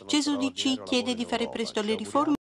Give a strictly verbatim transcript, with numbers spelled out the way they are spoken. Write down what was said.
Gesù nostro di ordine C o chiede lavoro in di fare Europa. presto Ci alle auguriamo riforme